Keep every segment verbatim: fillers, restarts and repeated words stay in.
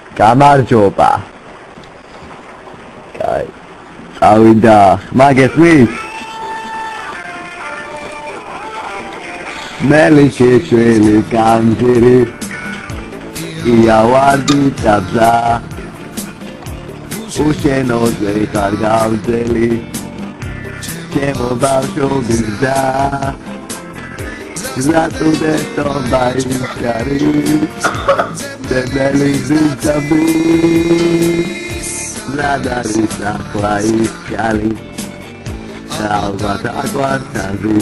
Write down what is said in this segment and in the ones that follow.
გამარჯობა. კაი. ავიდა, მაგეთვით? მელი შეშველი გამზირი იავარდი დაბზა უშენოზე ხარ გავძელი ჩემო ბავშვო გზა ზრატუდე ტომბა ისკარი დებელი ზინდაბი ზრადარი სახლა ისკარი ალბათ აკვარტაზი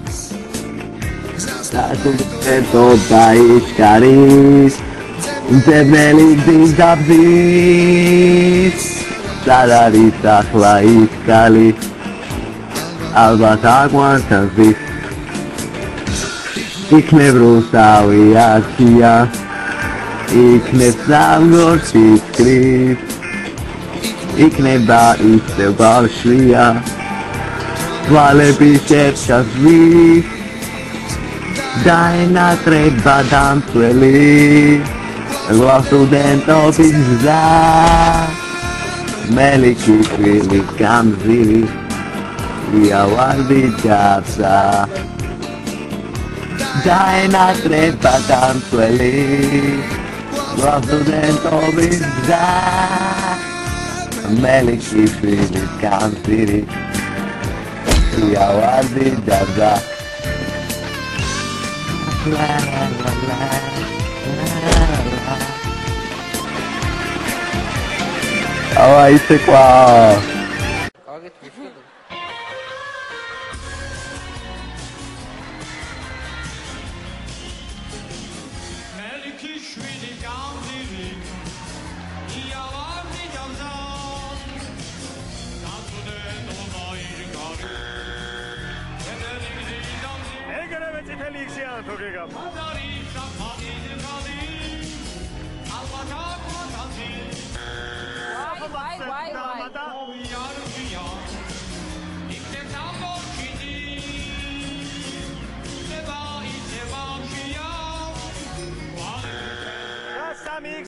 ზრატუდე ტომბა ისკარი დებელი ზინდაბი ზრადარი სახლა ისკარი ალბათ აკვარტაზი იქნებ რუსავი აცია იქნებ სამგორში ფიქრი იქნება ისევ ბავშვია თვალები შევჩასვი დაენატრება დამცველი სტუდენტობის გზა მელიქი შვილი გამზირი იავარდი დაბზა დაენატრება დამცველი სტუდენტობის გზა მელიქი შვილი გამზირი იავარდი დაბზა ავა ისე ყვა Why, why, why?